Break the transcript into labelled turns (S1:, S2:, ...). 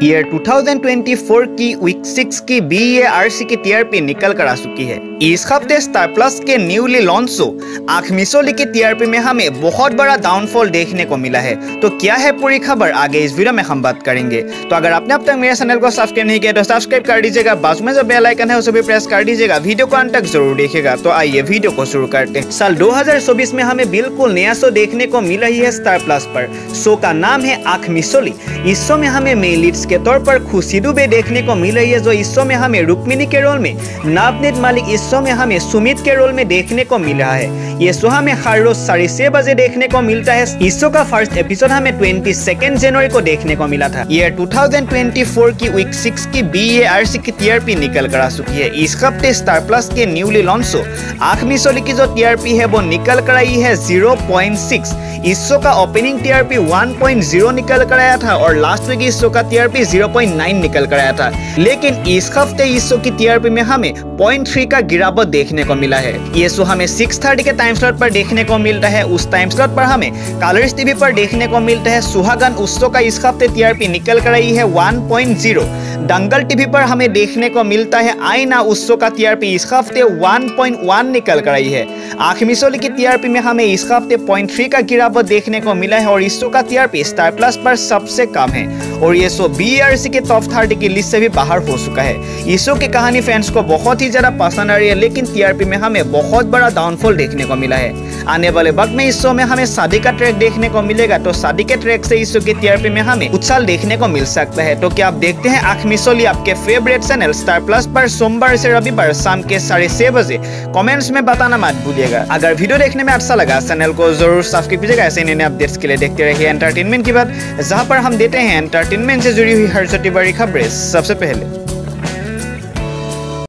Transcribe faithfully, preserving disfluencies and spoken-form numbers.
S1: Year two thousand twenty four की week six की B A R C की TRP निकल कर आ चुकी है। इस हफ्ते स्टार प्लस के newly launch show Aankh Micholi की टीआरपी में हमें बहुत बड़ा डाउनफॉल देखने को मिला है। तो क्या है पूरी खबर, आगे इस वीडियो में हम बात करेंगे। तो अगर आपने अब तक मेरे चैनल को सब्सक्राइब नहीं किया तो सब्सक्राइब कर दीजिएगा, बाजू में जो बेल आइकन है उसे भी प्रेस कर दीजिएगा, वीडियो को अंत तक जरूर देखिएगा। तो आइए वीडियो को शुरू करते हैं। साल दो हजार चौबीस में हमें बिल्कुल नया शो देखने को मिल रही है स्टार प्लस पर। शो का नाम है आँख मिचौली। इस शो में हमें मेन लीड्स के तौर पर खुशी दुबे देखने को मिल रही है, जो इस शो में हमें रुक्मिणी के रोल में, नवनीत मलिक इस शो में हमें सुमित के रोल में देखने को मिल रहा है। ये शो हमें हर रोज साढ़े छह बजे देखने को मिलता है। इस शो का फर्स्ट एपिसोड हमें ट्वेंटी सेकेंड जनवरी को देखने को मिला था। Year two thousand twenty four की वीक सिक्स की बी ए आर सी की टीआरपी निकल कर आ चुकी है। इस हफ्ते स्टार प्लस के newly launch show Aankh Micholi की जो टीआरपी है वो निकल कर आई है जीरो पॉइंट सिक्स। इस शो का opening TRP one point zero निकल कर आया था और लास्ट वीक इस शो का टीआरपी जीरो पॉइंट नाइन निकल कर आया था। लेकिन इस हफ्ते इस शो की टीआरपी में हमें पॉइंट थ्री का गिरावट देखने को मिला है। ये शो हमें सिक्स थर्टी के टाइम स्लॉट पर देखने को मिलता है। उस टाइम स्लॉट पर हमें कलर्स टीवी पर देखने को मिलता है। सुहागन उस शो का इस हफ्ते टीआरपी निकल कर आई है one point zero. Dangal TV पर हमें देखने को मिलता है आईना, उस शो का टीआरपी इस हफ्ते वन पॉइंट वन निकल कर आई है। आँख मिचौली की टीआरपी में हमें इस हफ्ते पॉइंट थ्री का गिरावट देखने को मिला है और इस शो का टीआरपी स्टार प्लस पर सबसे कम है और ये show B A R C के टॉप थर्टी की लिस्ट से भी बाहर हो चुका है। इस शो की कहानी फैंस को बहुत ही ज्यादा पसंद आ रही है, लेकिन टीआरपी में हमें बहुत बड़ा डाउनफॉल देखने को मिला है। आने वाले वक्त में इस शो में हमें शादी का ट्रैक देखने को मिलेगा, तो शादी के ट्रैक से इस शो की टीआरपी में हमें उछाल देखने को मिल सकता है। तो क्या आप देखते हैं आँख मिचौली आपके फेवरेट चैनल स्टार प्लस पर सोमवार से रविवार शाम के साढ़े छह बजे? कमेंट्स में बताना मत भूलिएगा। अगर वीडियो देखने में अच्छा लगा चैनल को जरूर सब्सक्राइब कीजिएगा। ऐसे नए अपडेट्स के लिए देखते रहिए एंटरटेनमेंट की बात, जहां पर हम देते हैं एंटरटेनमेंट से जुड़ी हुई हर छोटी बड़ी खबरें सबसे पहले।